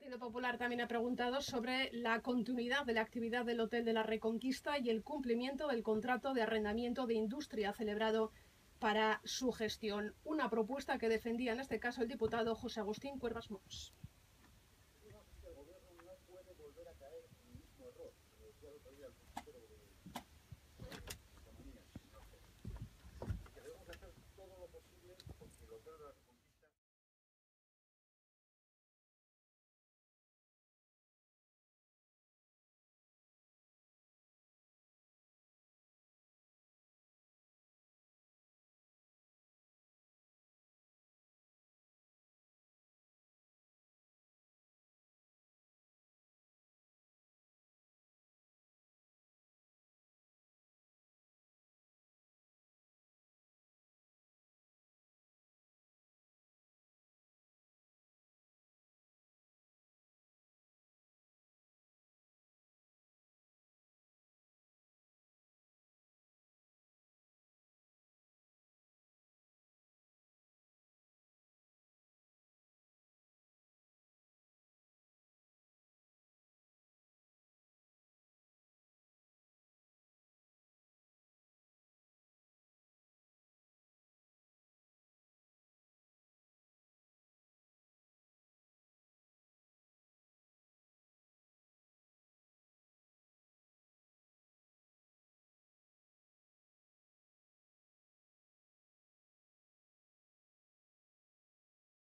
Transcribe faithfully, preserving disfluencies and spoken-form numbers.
Partido Popular también ha preguntado sobre la continuidad de la actividad del Hotel de la Reconquista y el cumplimiento del contrato de arrendamiento de industria celebrado para su gestión. Una propuesta que defendía en este caso el diputado José Agustín Cuervas Mons.